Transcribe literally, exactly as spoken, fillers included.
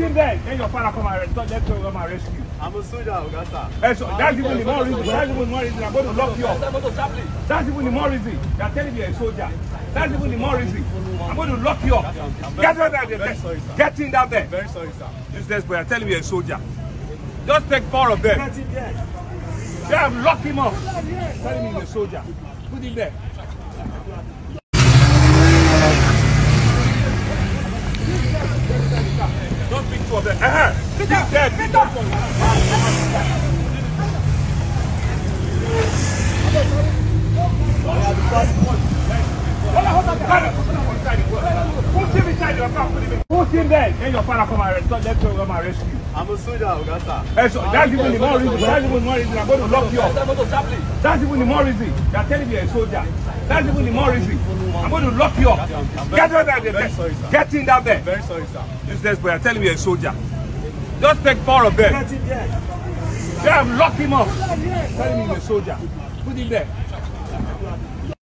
him there. Then your father come and arrest. Let's go come and rescue. I'm a soldier, Augusta. Hey, so that's even the more reason. That's even the more reason. I'm going to lock you up. That's even the more reason. They're telling me you're a soldier. That's even the more reason. I'm going to lock you up. Get out of there. Sorry, Get in down there. Very sorry, sir. This this boy, I'm telling you you're a soldier. Just take four of them. Yeah, lock him up. Telling me you're a soldier. Put him there. Don't pick two of them. Uh-huh. Pick them. Pick them. Put him inside your car. Put him there. Then your father come and arrest. Let's go come and rescue. I'm a soldier, Augusta. Hey, so that's even the more reason. That's even the more reason. I'm going to lock you up. That's even the more reason. They're telling me you're a soldier. That's even the more reason. I'm going to lock you up. Get out of there. Very sorry, sir. Get in down there. Very sorry, sir. This this boy, I'm telling you you're a soldier. Just take four of them. Yeah, lock him up. Telling me you're a soldier. Put him there.